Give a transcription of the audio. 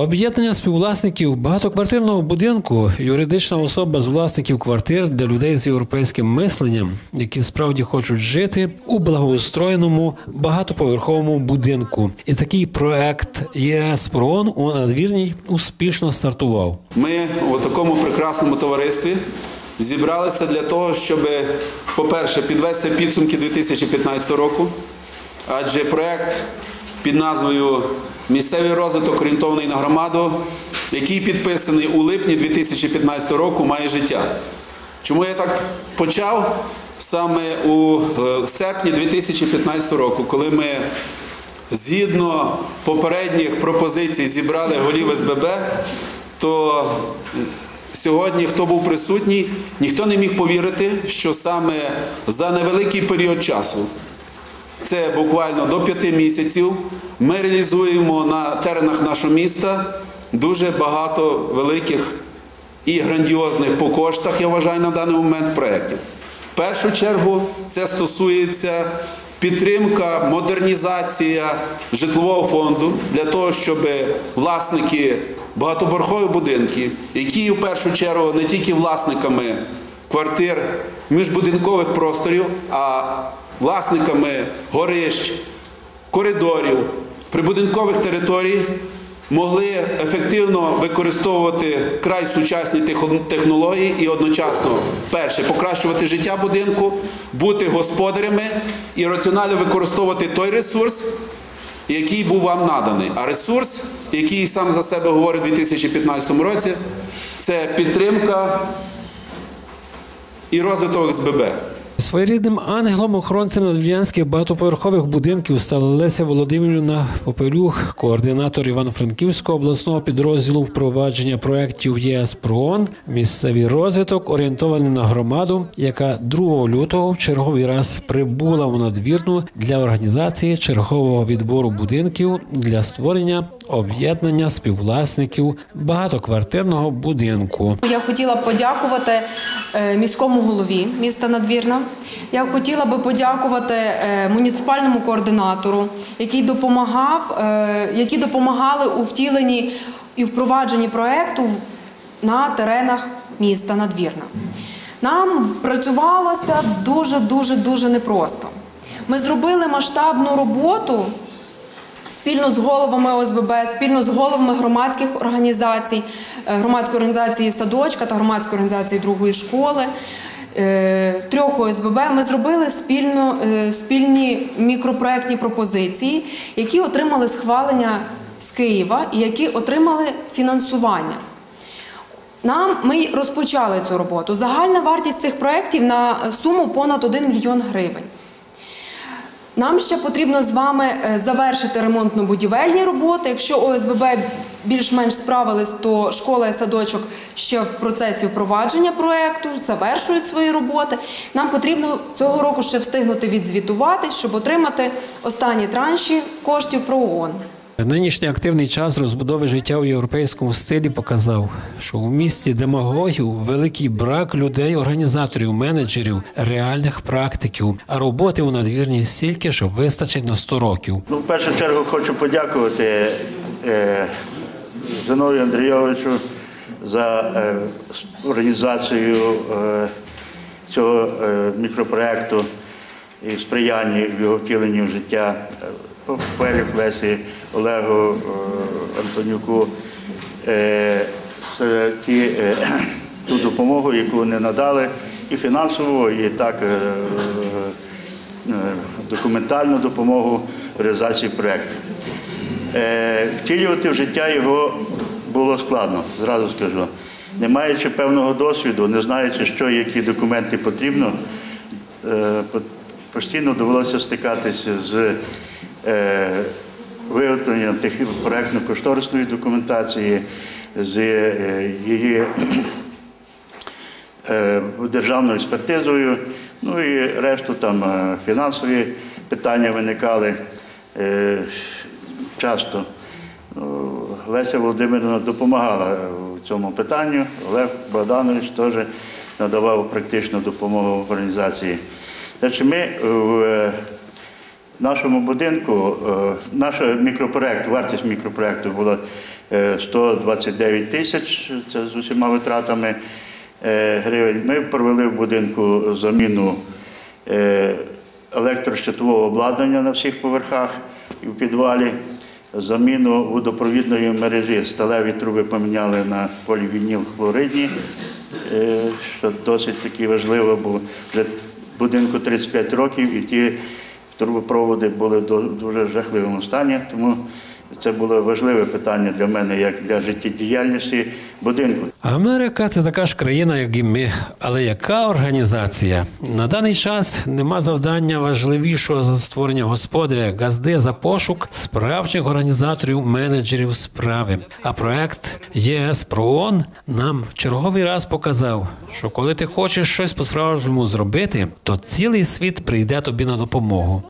Об'єднання співвласників багатоквартирного будинку – юридична особа з власників квартир для людей з європейським мисленням, які справді хочуть жити у благоустроєному багатоповерховому будинку. І такий проект ЄС ПРООН у Надвірній успішно стартував. Ми у такому прекрасному товаристві зібралися для того, щоб, по-перше, підвести підсумки 2015 року, адже проект під назвою «Місцевий розвиток, орієнтований на громаду», який підписаний у липні 2015 року, має життя. Чому я так почав? Саме у серпні 2015 року, коли ми згідно попередніх пропозицій зібрали голів СББ, то сьогодні, хто був присутній, ніхто не міг повірити, що саме за невеликий період часу, це буквально до 5 місяців, ми реалізуємо на теренах нашого міста дуже багато великих і грандіозних по коштах, я вважаю, на даний момент проєктів. В першу чергу це стосується підтримка, модернізація житлового фонду для того, щоб власники багатоповерхових будинків, які в першу чергу не тільки власниками квартир, міжбудинкових просторів, а власниками горищ, коридорів, прибудинкових територій, могли ефективно використовувати край сучасні технології і одночасно, перше, покращувати життя будинку, бути господарями і раціонально використовувати той ресурс, який був вам наданий. А ресурс, який сам за себе говорить у 2015 році, це підтримка і розвиток СББ. Своєрідним ангелом-охоронцем надвірнянських багатоповерхових будинків стала Леся Володимирівна Попелюх, координатор Івано-Франківського обласного підрозділу впровадження проєктів ЄС ПРООН «Місцевий розвиток, орієнтований на громаду», яка 2 лютого в черговий раз прибула у Надвірну для організації чергового відбору будинків для створення об'єднання співвласників багатоквартирного будинку. Я хотіла подякувати міському голові міста Надвірна. Я хотіла би подякувати муніципальному координатору, які допомагали у втіленні і впровадженні проєкту на теренах міста Надвірна. Нам працювалося дуже непросто. Ми зробили масштабну роботу спільно з головами ОСББ, спільно з головами громадських організацій, громадської організації «Садочка» та громадської організації «Другої школи», 3 ОСББ. Ми зробили спільні мікропроєктні пропозиції, які отримали схвалення з Києва і які отримали фінансування. Ми розпочали цю роботу. Загальна вартість цих проєктів на суму понад 1 мільйон гривень. Нам ще потрібно з вами завершити ремонтно-будівельні роботи. Якщо ОСББ більш-менш справились, то школа і садочок ще в процесі впровадження проєкту, завершують свої роботи. Нам потрібно цього року ще встигнути відзвітувати, щоб отримати останні транші коштів ПРООН. Нинішній активний час розбудови життя у європейському стилі показав, що у місті демагогів великий брак людей, організаторів, менеджерів, реальних практиків, а роботи у Надвірні стільки, що вистачить на 100 років. В першу чергу хочу подякувати Зіновію Андрійовичу за організацію цього мікропроєкту і сприяння в його втіленні в життя. Попелюх Лесі, Олегу Антонюку, ту допомогу, яку вони надали, і фінансову, і так документальну допомогу в реалізації проєкту. Втілювати в життя його було складно, зразу скажу. Не маючи певного досвіду, не знаючи, що і які документи потрібно, постійно довелося стикатися з виготовленням проєктно-кошторисної документації, з її державною експертизою, ну і решту там фінансові питання виникали часто. Леся Володимирівна допомагала в цьому питанню, Олег Богданович теж надавав практичну допомогу в організації. Ми в нашому будинку, наш мікропроєкт, вартість мікропроєкту була 129 тисяч, це з усіма витратами гривень. Ми провели в будинку заміну електрощитового обладнання на всіх поверхах і в підвалі, заміну водопровідної мережі. Сталеві труби поміняли на полівініл-хлоридні, що досить таки важливо, бо вже будинку 35 років і ті трубопроводи були в дуже жахливому стані, тому це було важливе питання для мене, як для життєдіяльності будинку. Америка – це така ж країна, як і ми. Але яка організація? На даний час нема завдання важливішого за створення господаря, газди за пошук справжніх організаторів, менеджерів справи. А проект ЄС ПРООН нам в черговий раз показав, що коли ти хочеш щось по-справжньому зробити, то цілий світ прийде тобі на допомогу.